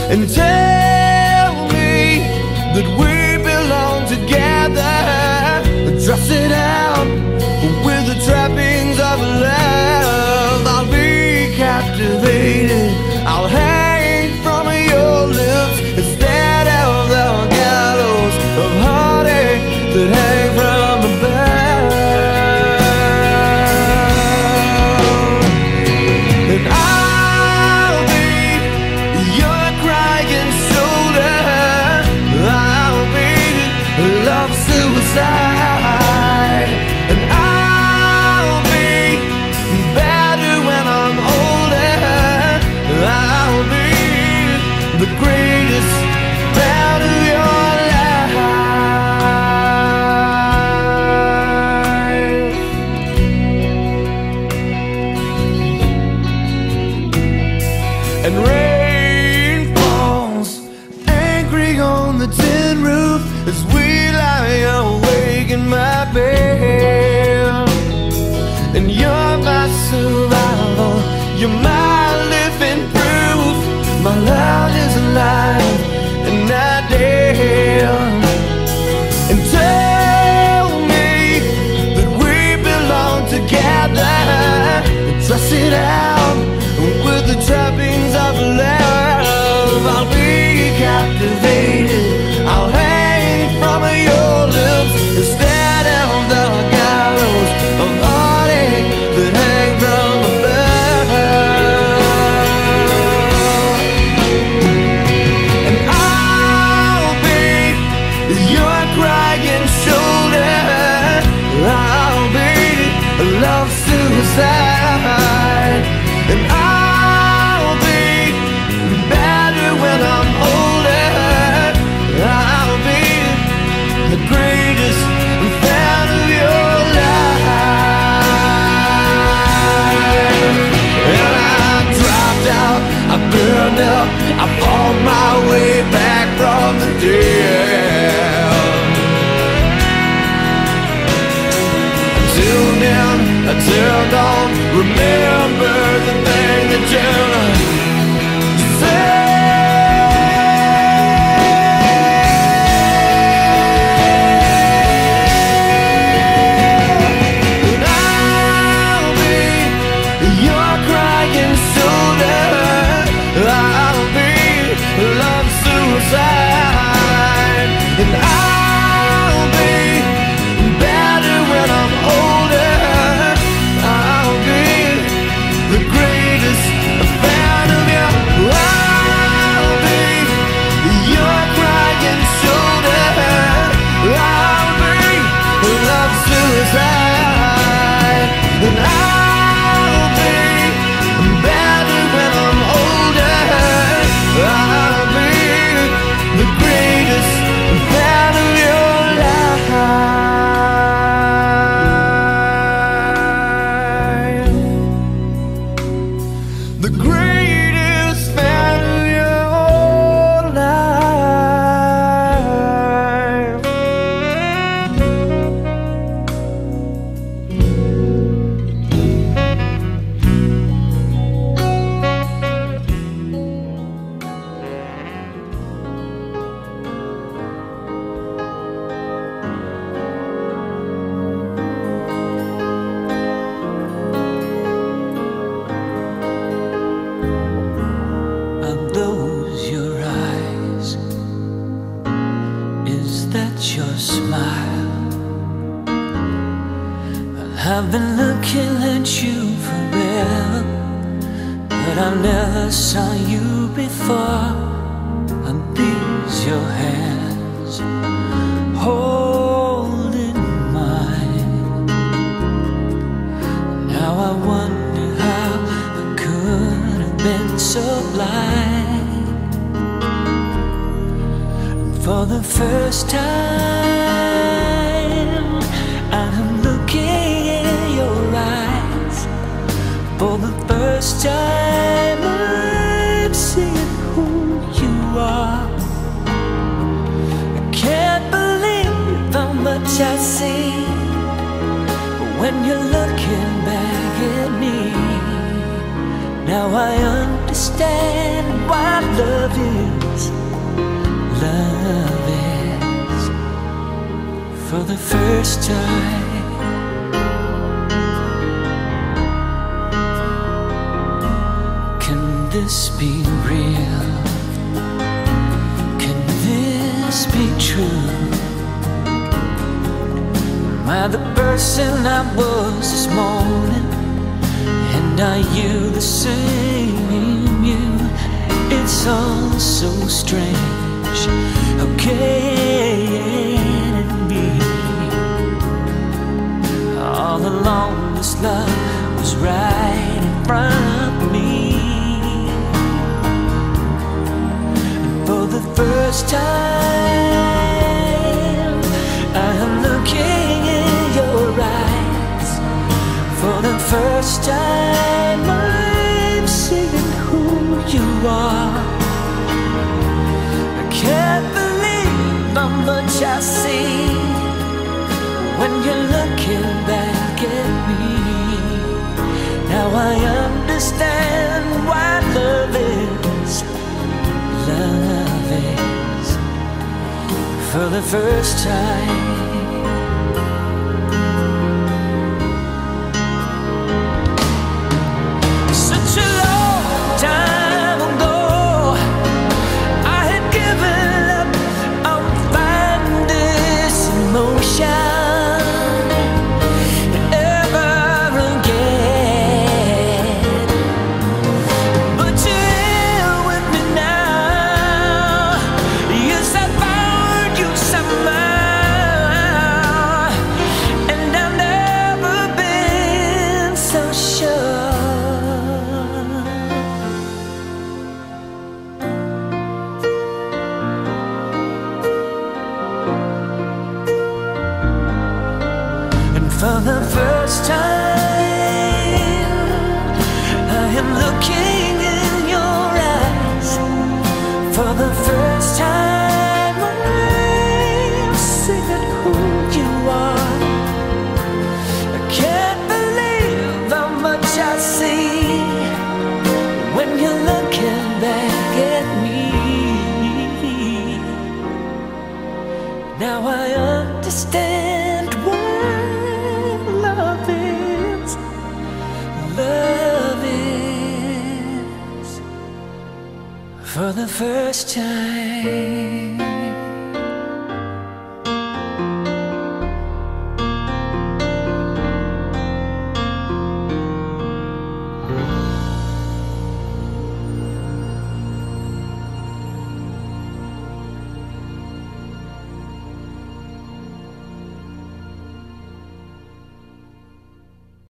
and tell me that we belong together. Dress it out with the trappings of love. I'll be captivated, I'll hang from your lips instead of the gallows of heartache that hang from above. And I'll be your crying shoulder, I'll be love suicide. And I'll be better when I'm older, I'll be the greatest part of your life. And rain falls angry on the tin roof as we lie awake in my bed. And you're my survival, you're my living proof. My love is alive and not dead. And tell me that we belong together. Dress it out with the trappings of love. I'll be captivated, I'll hang from your lips instead of the gallows of heartache that hang from above. And I'll be your crying shoulder, I'll be love suicide. And I'll be better when I'm older, I'll be the greatest fan of your life. And I dropped out, I burned up, I fought my way back from the dead. Until then, I turned on, remember the thing that you said. And I'll be better when I'm older, I'll be the greatest fan of you. I'll be your crying shoulder, I'll be love suicide. And I'll be better when I'm older, I'll be the greatest fan of your life. The greatest fan of your life. Your smile, I've been looking at you forever, but I never saw you before. And these your hands holding mine. Now I wonder how I could have been so blind. For the first time, I'm looking in your eyes. For the first time, I'm seeing who you are. I can't believe how much I see when you're looking back at me. Now I understand why I love you. love is for the first time. Can this be real? Can this be true? Am I the person I was this morning? And are you the same you? It's all so strange. How can it be? All along this love was right in front of me, and for the first time I am looking in your eyes. For the first time I'm seeing who you are. I can't believe how much I see when you're looking back at me. Now I understand why love is for the first time. For the first time I am looking in your eyes. For the first time I'm seeing who you are. I can't believe how much I see when you're looking back at me. Now I understand why love is for the first time.